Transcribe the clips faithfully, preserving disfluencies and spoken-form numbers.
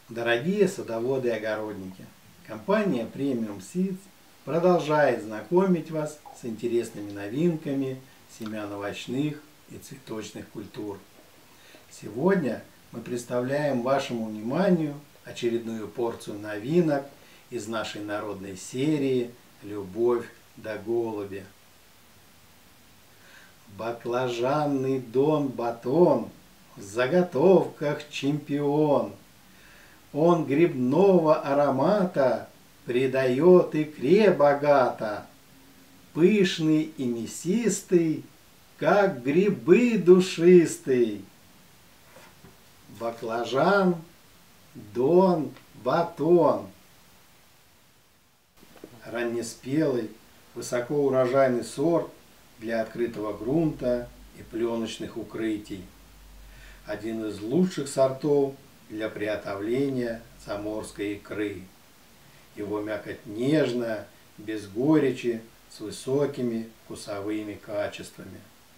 Дорогие садоводы и огородники, компания Premium Seeds продолжает знакомить вас с интересными новинками семян овощных и цветочных культур. Сегодня мы представляем вашему вниманию очередную порцию новинок из нашей народной серии «Любовь да голуби». Баклажанный Дон Батон в заготовках чемпион. Он грибного аромата придает икре богато, пышный и мясистый, как грибы душистый. Баклажан Дон Батон. Раннеспелый, высокоурожайный сорт для открытого грунта и пленочных укрытий. Один из лучших сортов для приготовления заморской икры. Его мякоть нежная, без горечи, с высокими вкусовыми качествами.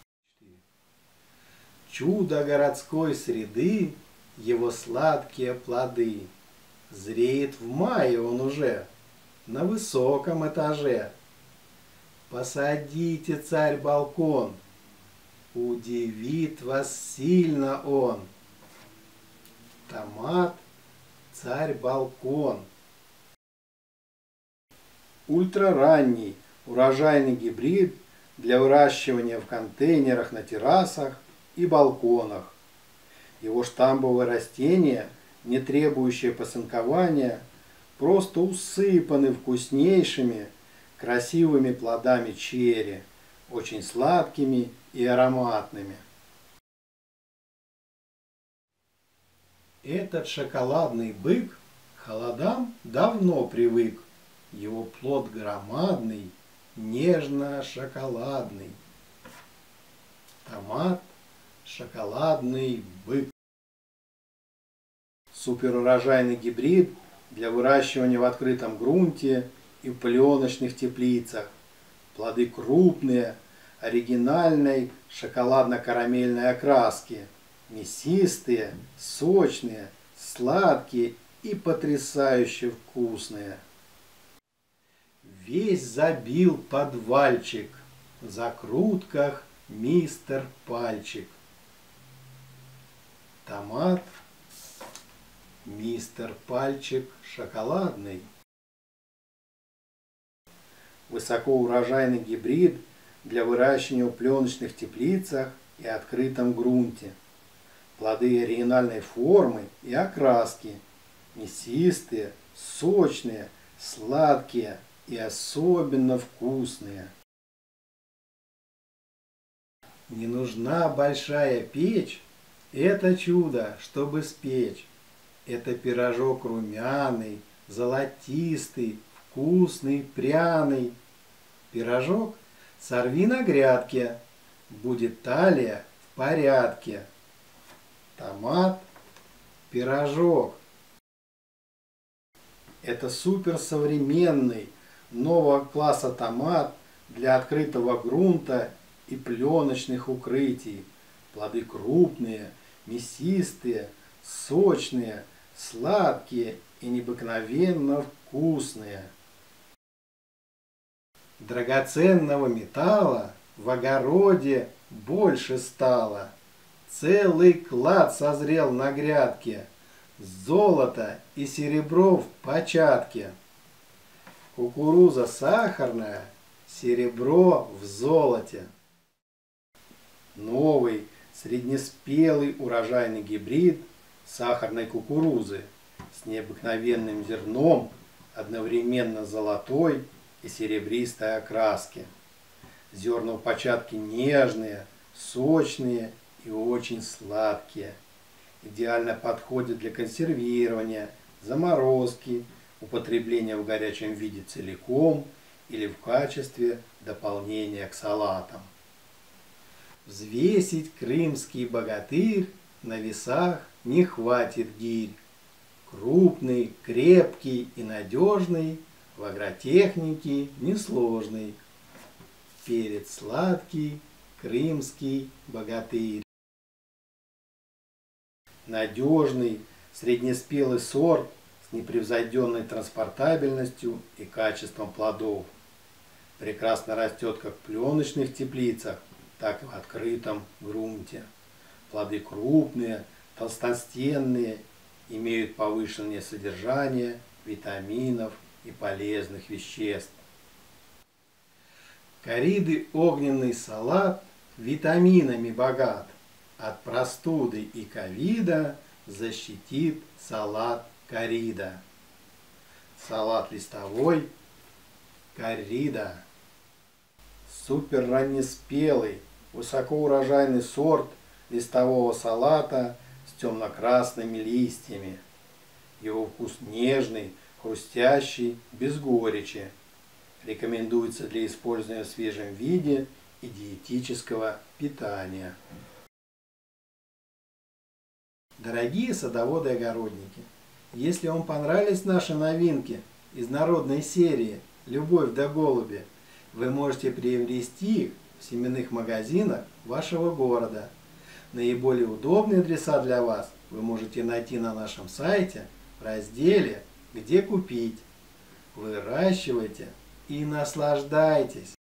Чудо городской среды, его сладкие плоды. Зреет в мае он уже, на высоком этаже. Посадите, царь, балкон, удивит вас сильно он. Томат царь балкон. Ультраранний урожайный гибрид для выращивания в контейнерах на террасах и балконах. Его штамбовые растения, не требующие посынкования, просто усыпаны вкуснейшими, красивыми плодами черри, очень сладкими и ароматными. Этот шоколадный бык к холодам давно привык. Его плод громадный, нежно-шоколадный. Томат шоколадный бык. Суперурожайный гибрид для выращивания в открытом грунте и в пленочных теплицах. Плоды крупные, оригинальной шоколадно-карамельной окраски. Мясистые, сочные, сладкие и потрясающе вкусные. Весь забил подвальчик, в закрутках мистер Пальчик. Томат мистер Пальчик шоколадный. Высокоурожайный гибрид для выращивания в пленочных теплицах и открытом грунте. Плоды оригинальной формы и окраски, мясистые, сочные, сладкие и особенно вкусные. Не нужна большая печь, это чудо, чтобы спечь. Это пирожок румяный, золотистый, вкусный, пряный. Пирожок сорви на грядке, будет талия в порядке. Томат пирожок. Это суперсовременный, нового класса томат для открытого грунта и пленочных укрытий. Плоды крупные, мясистые, сочные, сладкие и необыкновенно вкусные. Драгоценного металла в огороде больше стало. Целый клад созрел на грядке, золото и серебро в початке. Кукуруза сахарная, серебро в золоте. Новый среднеспелый урожайный гибрид сахарной кукурузы с необыкновенным зерном, одновременно золотой и серебристой окраски. Зерна в початке нежные, сочные и очень сладкие. Идеально подходят для консервирования, заморозки, употребления в горячем виде целиком или в качестве дополнения к салатам. Взвесить крымский богатырь на весах не хватит гирь. Крупный, крепкий и надежный, в агротехнике несложный. Перец сладкий, крымский богатырь. надежный, Среднеспелый сорт с непревзойденной транспортабельностью и качеством плодов. Прекрасно растет как в пленочных теплицах, так и в открытом грунте. Плоды крупные, толстостенные, имеют повышенное содержание витаминов и полезных веществ. Кориды огненный салат витаминами богат. От простуды и ковида защитит салат корида. Салат листовой корида. Супер раннеспелый, высокоурожайный сорт листового салата с темно-красными листьями. Его вкус нежный, хрустящий, без горечи. Рекомендуется для использования в свежем виде и диетического питания. Дорогие садоводы и огородники, если вам понравились наши новинки из народной серии «Любовь да голуби», вы можете приобрести их в семенных магазинах вашего города. Наиболее удобные адреса для вас вы можете найти на нашем сайте в разделе «Где купить». Выращивайте и наслаждайтесь!